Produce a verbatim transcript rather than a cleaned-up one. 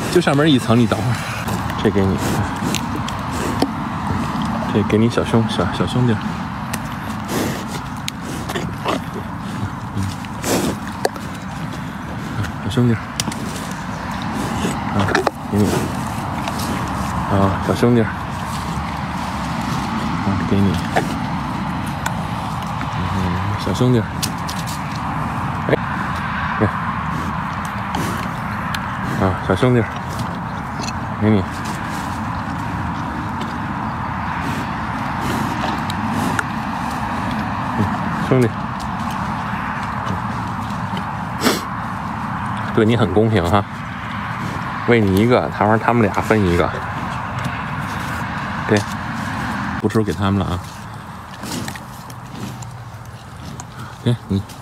就上面一层，你等会儿，这给你，这给你小兄小小兄弟。嗯，小兄弟，啊，给你，啊，小兄弟，啊，给你，嗯，小兄弟。 啊，小兄弟，给你。嗯，兄弟，对你很公平哈，喂你一个，他说他们俩分一个，给，不吃给他们了啊，给你。